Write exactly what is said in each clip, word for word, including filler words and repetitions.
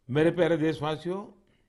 मेरे प्यारे देशवासियों,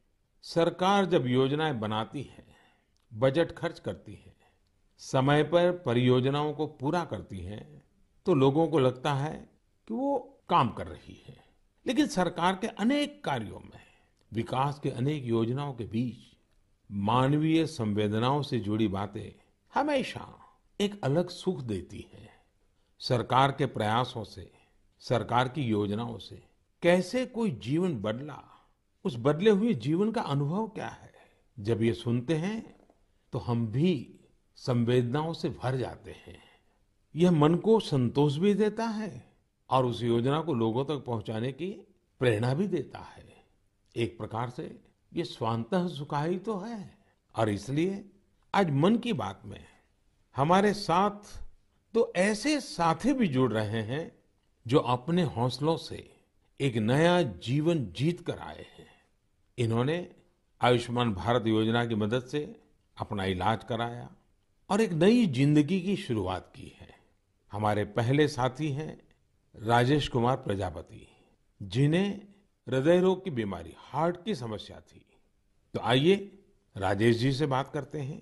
सरकार जब योजनाएं बनाती है, बजट खर्च करती है, समय पर परियोजनाओं को पूरा करती है, तो लोगों को लगता है कि वो काम कर रही है। लेकिन सरकार के अनेक कार्यों में, विकास के अनेक योजनाओं के बीच मानवीय संवेदनाओं से जुड़ी बातें हमेशा एक अलग सुख देती है। सरकार के प्रयासों से, सरकार की योजनाओं से कैसे कोई जीवन बदला, उस बदले हुए जीवन का अनुभव क्या है, जब ये सुनते हैं तो हम भी संवेदनाओं से भर जाते हैं। यह मन को संतोष भी देता है और उस योजना को लोगों तक पहुंचाने की प्रेरणा भी देता है। एक प्रकार से ये स्वांतः सुखाय तो है। और इसलिए आज मन की बात में हमारे साथ तो ऐसे साथी भी जुड़ रहे हैं जो अपने हौसलों से एक नया जीवन जीत कर आए हैं। इन्होंने आयुष्मान भारत योजना की मदद से अपना इलाज कराया और एक नई जिंदगी की शुरुआत की है। हमारे पहले साथी हैं राजेश कुमार प्रजापति, जिन्हें हृदय रोग की बीमारी, हार्ट की समस्या थी। तो आइए राजेश जी से बात करते हैं।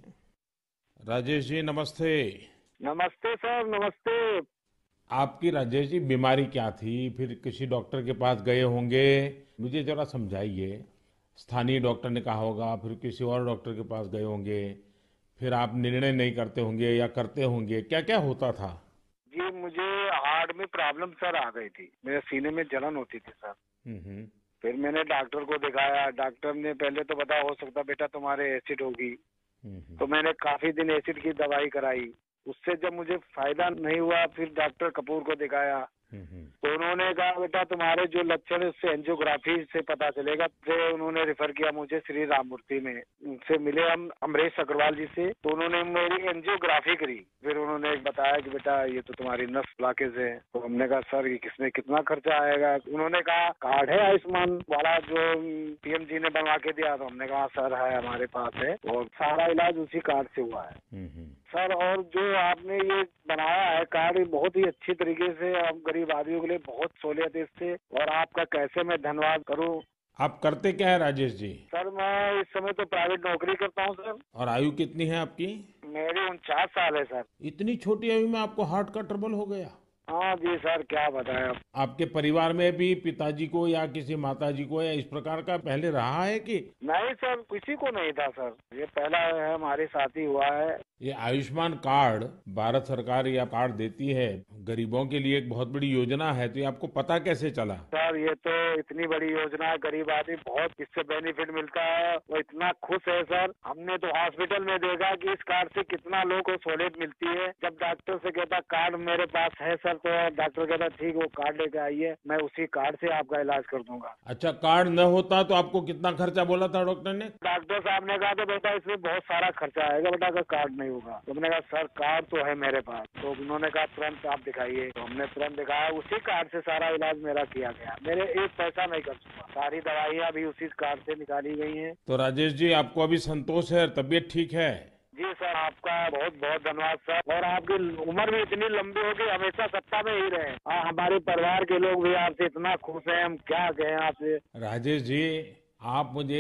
राजेश जी नमस्ते। नमस्ते सर, नमस्ते। आपकी राजेश जी बीमारी क्या थी? फिर किसी डॉक्टर के पास गए होंगे, मुझे जरा समझाइए। स्थानीय डॉक्टर ने कहा होगा, फिर किसी और डॉक्टर के पास गए होंगे, फिर आप निर्णय नहीं करते होंगे या करते होंगे, क्या क्या होता था? जी, मुझे हार्ट में प्रॉब्लम सर आ गई थी। मेरे सीने में जलन होती थी सर। हम्म। फिर मैंने डॉक्टर को दिखाया। डॉक्टर ने पहले तो बताया हो सकता बेटा तुम्हारे एसिड होगी। हम्म। तो मैंने काफी दिन एसिड की दवाई कराई। उससे जब मुझे फायदा नहीं हुआ, फिर डॉक्टर कपूर को दिखाया। हम्म। तो उन्होंने कहा बेटा तुम्हारे जो लक्षण है उससे एंजियोग्राफी से पता चलेगा। फिर उन्होंने रेफर किया मुझे श्री राममूर्ति में। उनसे मिले हम अमरेश अग्रवाल जी से, तो उन्होंने मेरी एंजियोग्राफी करी। फिर उन्होंने बताया कि बेटा ये तो तुम्हारी नस ब्लॉकेज है। तो हमने कहा सर ये किसमें कितना खर्चा आएगा? उन्होंने कहा कार्ड है आयुष्मान वाला जो पीएम जी ने बनवा के दिया। तो हमने कहा सर है, हमारे पास है, और सारा इलाज उसी कार्ड से हुआ है सर। और जो आपने ये बनाया है कार्ड, बहुत ही अच्छी तरीके से हम गरीब आदमियों के लिए बहुत सहूलियत है इससे। और आपका कैसे मैं धन्यवाद करूं। आप करते क्या है राजेश जी? सर मैं इस समय तो प्राइवेट नौकरी करता हूं सर। और आयु कितनी है आपकी? मेरी उनचास साल है सर। इतनी छोटी आयु में आपको हार्ट का ट्रबल हो गया? हाँ जी सर, क्या बताएं आप। आपके परिवार में भी पिताजी को या किसी माताजी को या इस प्रकार का पहले रहा है कि? नहीं सर, किसी को नहीं था सर। ये पहला है हमारे साथ ही हुआ है। ये आयुष्मान कार्ड भारत सरकार या कार्ड देती है गरीबों के लिए, एक बहुत बड़ी योजना है, तो ये आपको पता कैसे चला? सर ये तो इतनी बड़ी योजना है, गरीब आदमी बहुत इससे बेनिफिट मिलता है। वो इतना खुश है सर। हमने तो हॉस्पिटल में देखा कि इस कार्ड से कितना लोगों को सहूलियत मिलती है। जब डॉक्टर से कहता कार्ड मेरे पास है सर, तो डॉक्टर कहता ठीक वो कार्ड लेके आइए, मैं उसी कार्ड से आपका इलाज कर दूंगा। अच्छा, कार्ड न होता तो आपको कितना खर्चा बोला था डॉक्टर ने? डॉक्टर साहब ने कहा तो बेटा इसमें बहुत सारा खर्चा आएगा बेटा, अगर कार्ड नहीं होगा। तो मैंने कहा सर कार्ड तो है मेरे पास। तो उन्होंने कहा तुरंत आप दिखाइए। तो हमने तुरंत दिखाया, उसी कार्ड से सारा इलाज मेरा किया गया। मेरे एक पैसा नहीं खर्च हुआ, सारी दवाइयाँ भी उसी कार्ड से निकाली गई हैं। तो राजेश जी आपको अभी संतोष है, तबीयत ठीक है? जी सर, आपका बहुत बहुत धन्यवाद सर। और आपकी उम्र भी इतनी लंबी होगी, हमेशा सत्ता में ही रहे। हाँ, हमारे परिवार के लोग भी आपसे इतना खुश हैं, हम क्या कहें आपसे। राजेश जी आप मुझे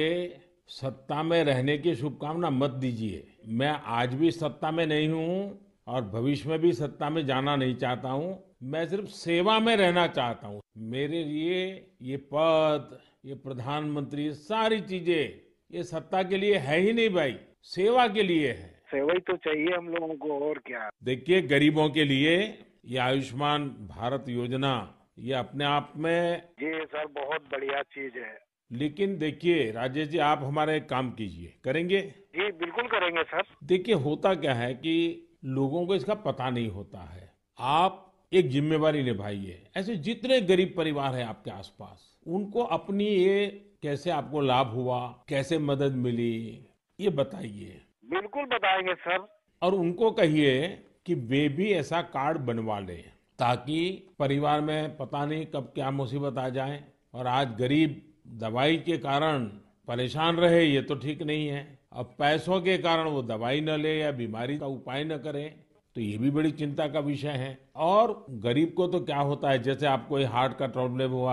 सत्ता में रहने की शुभकामना मत दीजिए। मैं आज भी सत्ता में नहीं हूँ और भविष्य में भी सत्ता में जाना नहीं चाहता हूँ। मैं सिर्फ सेवा में रहना चाहता हूँ। मेरे लिए ये पद, ये प्रधानमंत्री, सारी चीजें ये सत्ता के लिए है ही नहीं भाई, सेवा के लिए है। सेवा ही तो चाहिए हम लोगों को, और क्या। देखिए गरीबों के लिए ये आयुष्मान भारत योजना ये अपने आप में, जी सर, बहुत बढ़िया चीज है। लेकिन देखिए राजेश जी आप हमारा एक काम कीजिए, करेंगे? जी बिल्कुल करेंगे सर। देखिए होता क्या है कि लोगों को इसका पता नहीं होता है। आप एक जिम्मेवारी निभाइए, ऐसे जितने गरीब परिवार हैं आपके आसपास, उनको अपनी ये कैसे आपको लाभ हुआ, कैसे मदद मिली, ये बताइए। बिल्कुल बताएंगे सर। और उनको कहिए कि वे भी ऐसा कार्ड बनवा लें, ताकि परिवार में पता नहीं कब क्या मुसीबत आ जाए। और आज गरीब दवाई के कारण परेशान रहे, ये तो ठीक नहीं है। अब पैसों के कारण वो दवाई न ले या बीमारी का उपाय न करे, तो ये भी बड़ी चिंता का विषय है। और गरीब को तो क्या होता है, जैसे आपको ये हार्ट का प्रॉब्लम हुआ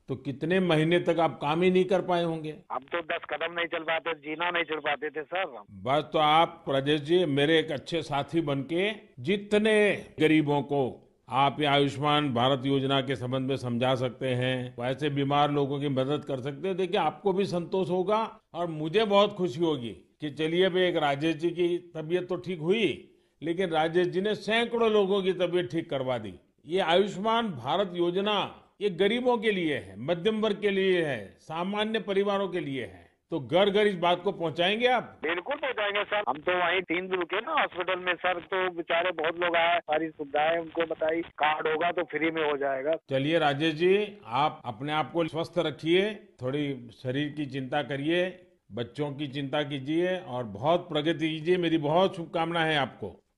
तो कितने महीने तक आप काम ही नहीं कर पाए होंगे। हम तो दस कदम नहीं चल पाते, जीना नहीं चल पाते थे सर। बस तो आप राजेश जी मेरे एक अच्छे साथी बनके जितने गरीबों को आप ये आयुष्मान भारत योजना के संबंध में समझा सकते हैं, वैसे बीमार लोगों की मदद कर सकते हैं, देखिए आपको भी संतोष होगा और मुझे बहुत खुशी होगी कि चलिए भाई एक राजेश जी की तबीयत तो ठीक हुई, लेकिन राजेश जी ने सैकड़ों लोगों की तबीयत ठीक करवा दी। ये आयुष्मान भारत योजना ये गरीबों के लिए है, मध्यम वर्ग के लिए है, सामान्य परिवारों के लिए है, तो घर घर इस बात को पहुंचाएंगे आप। बिल्कुल पहुंचाएंगे सर। हम तो वहीं तीन दिन रुके ना हॉस्पिटल में सर, तो बेचारे बहुत लोग आए, सारी सुविधाएं उनको बताई, कार्ड होगा तो फ्री में हो जाएगा। चलिए राजेश जी आप अपने आप को स्वस्थ रखिए, थोड़ी शरीर की चिंता करिए, बच्चों की चिंता कीजिए और बहुत प्रगति कीजिए। मेरी बहुत शुभकामनाएं हैं आपको।